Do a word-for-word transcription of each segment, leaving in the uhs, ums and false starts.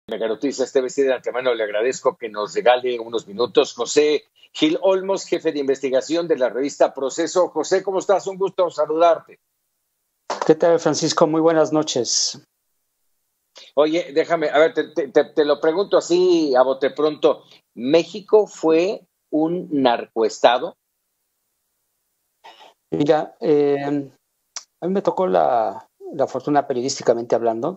Mega Noticias T V C. De antemano le agradezco que nos regale unos minutos. José Gil Olmos, jefe de investigación de la revista Proceso. José, ¿cómo estás? Un gusto saludarte. ¿Qué tal, Francisco? Muy buenas noches. Oye, déjame, a ver, te, te, te lo pregunto así a bote pronto. ¿México fue un narcoestado? Mira, eh, a mí me tocó la, la fortuna, periodísticamente hablando,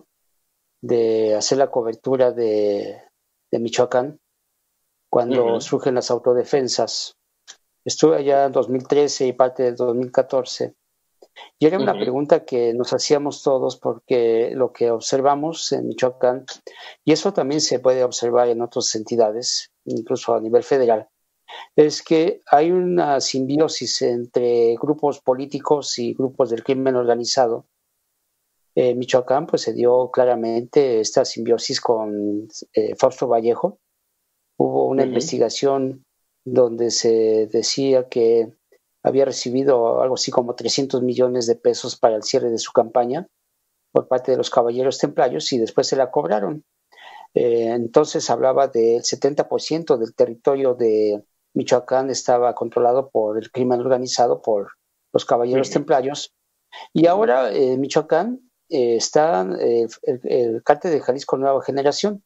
de hacer la cobertura de, de Michoacán cuando uh-huh. surgen las autodefensas. Estuve allá en dos mil trece y parte del dos mil catorce. Y era una uh-huh. pregunta que nos hacíamos todos, porque lo que observamos en Michoacán, y eso también se puede observar en otras entidades, incluso a nivel federal, es que hay una simbiosis entre grupos políticos y grupos del crimen organizado. En eh, Michoacán pues se dio claramente esta simbiosis con eh, Fausto Vallejo. Hubo una uh-huh. investigación donde se decía que había recibido algo así como trescientos millones de pesos para el cierre de su campaña por parte de los caballeros templarios y después se la cobraron. Eh, entonces hablaba del setenta por ciento del territorio de Michoacán estaba controlado por el crimen organizado, por los caballeros uh-huh. templarios. Y ahora en eh, Michoacán eh, está eh, el, el cártel de Jalisco Nueva Generación.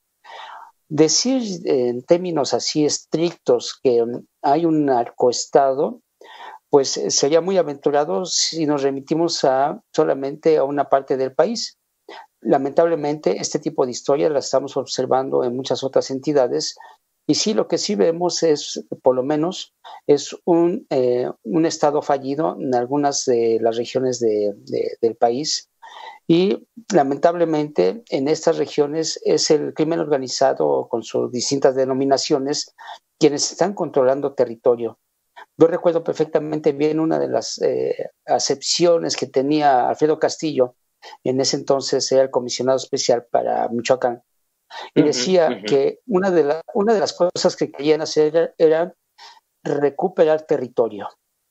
Decir eh, en términos así estrictos que um, hay un narcoestado, pues sería muy aventurado si nos remitimos a solamente a una parte del país. Lamentablemente, este tipo de historias la estamos observando en muchas otras entidades, y sí, lo que sí vemos es, por lo menos, es un, eh, un estado fallido en algunas de las regiones de, de, del país, y lamentablemente en estas regiones es el crimen organizado con sus distintas denominaciones quienes están controlando territorio. Yo recuerdo perfectamente bien una de las eh, acepciones que tenía Alfredo Castillo, en ese entonces era el comisionado especial para Michoacán, y decía uh-huh, uh-huh. que una de, la, una de las cosas que querían hacer era, era recuperar territorio.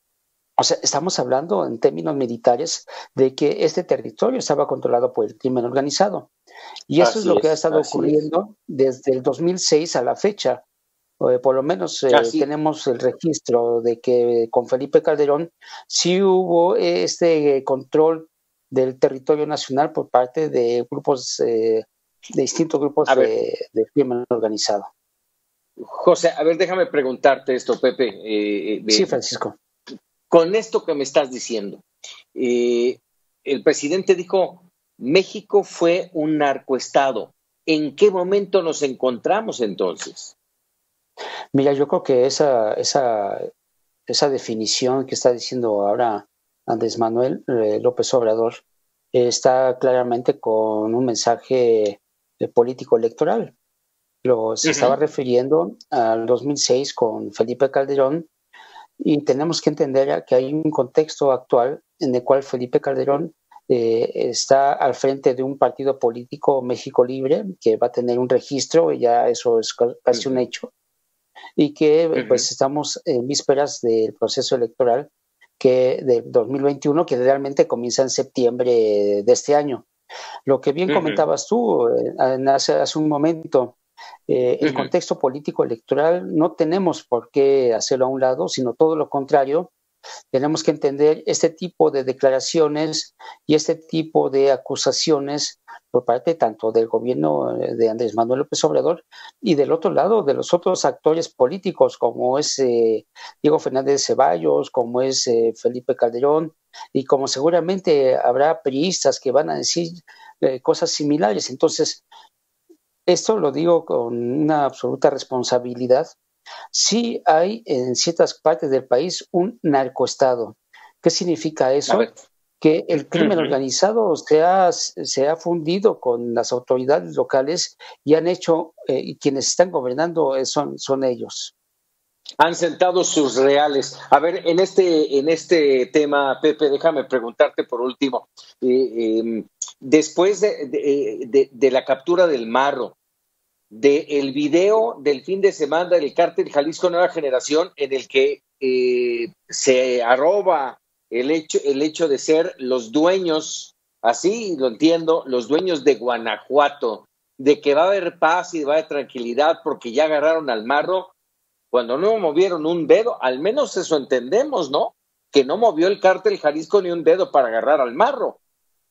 O sea, estamos hablando en términos militares de que este territorio estaba controlado por el crimen organizado. Y eso así es lo es, que ha estado ocurriendo es. desde el dos mil seis a la fecha. Eh, por lo menos eh, tenemos el registro de que con Felipe Calderón sí hubo este control del territorio nacional por parte de grupos, eh, de distintos grupos de, de crimen organizado. José, a ver, déjame preguntarte esto, Pepe. Eh, de, sí, Francisco. Con esto que me estás diciendo, eh, el presidente dijo, México fue un narcoestado. ¿En qué momento nos encontramos entonces? Mira, yo creo que esa, esa, esa definición que está diciendo ahora Andrés Manuel eh, López Obrador eh, está claramente con un mensaje eh, político electoral. Lo, se uh-huh. estaba refiriendo al dos mil seis con Felipe Calderón, y tenemos que entender que hay un contexto actual en el cual Felipe Calderón eh, está al frente de un partido político, México Libre, que va a tener un registro, y ya eso es casi uh-huh. un hecho, y que uh-huh. pues estamos en vísperas del proceso electoral que de dos mil veintiuno, que realmente comienza en septiembre de este año. Lo que bien uh-huh. comentabas tú eh, hace, hace un momento, eh, el uh-huh. contexto político electoral no tenemos por qué hacerlo a un lado, sino todo lo contrario. Tenemos que entender este tipo de declaraciones y este tipo de acusaciones por parte tanto del gobierno de Andrés Manuel López Obrador y del otro lado de los otros actores políticos, como es eh, Diego Fernández Ceballos, como es eh, Felipe Calderón, y como seguramente habrá priistas que van a decir eh, cosas similares. Entonces, esto lo digo con una absoluta responsabilidad. Sí hay en ciertas partes del país un narcoestado. ¿Qué significa eso? Que el crimen uh-huh. organizado se ha, se ha fundido con las autoridades locales y han hecho, eh, y quienes están gobernando son, son ellos. Han sentado sus reales. A ver, en este, en este tema, Pepe, déjame preguntarte por último. Eh, eh, después de, de, de, de la captura del Marro, del video del fin de semana del cártel Jalisco Nueva Generación, en el que eh, se arroba el hecho, el hecho de ser los dueños, así lo entiendo, los dueños de Guanajuato, de que va a haber paz y va a haber tranquilidad porque ya agarraron al marro, cuando no movieron un dedo, al menos eso entendemos, ¿no? Que no movió el cártel Jalisco ni un dedo para agarrar al marro.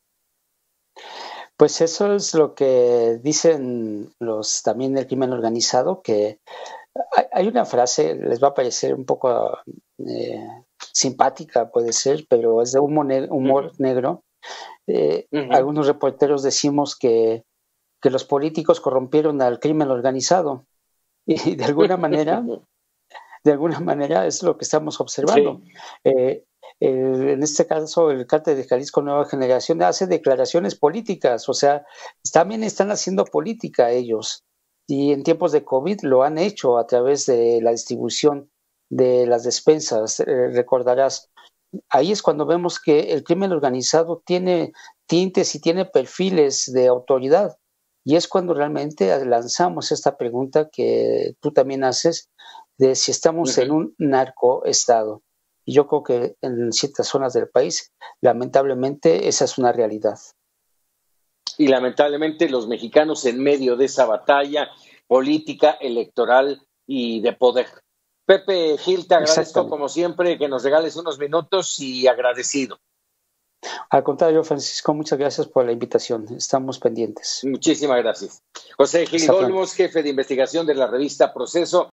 Pues eso es lo que dicen los también del crimen organizado, que hay, hay una frase, les va a parecer un poco eh, simpática, puede ser, pero es de humor, ne humor uh-huh. negro. Eh, uh-huh. Algunos reporteros decimos que, que los políticos corrompieron al crimen organizado y de alguna manera, de alguna manera es lo que estamos observando. Sí. Eh, Eh, en este caso, el cártel de Jalisco Nueva Generación hace declaraciones políticas, o sea, también están haciendo política ellos. Y en tiempos de COVID lo han hecho a través de la distribución de las despensas. Eh, recordarás, ahí es cuando vemos que el crimen organizado tiene tintes y tiene perfiles de autoridad. Y es cuando realmente lanzamos esta pregunta que tú también haces de si estamos uh-huh. en un narcoestado. Y yo creo que en ciertas zonas del país, lamentablemente, esa es una realidad. Y lamentablemente los mexicanos en medio de esa batalla política, electoral y de poder. Pepe Gil, te agradezco como siempre que nos regales unos minutos y agradecido. Al contrario, Francisco, muchas gracias por la invitación. Estamos pendientes. Muchísimas gracias. José Gil Olmos, jefe de investigación de la revista Proceso.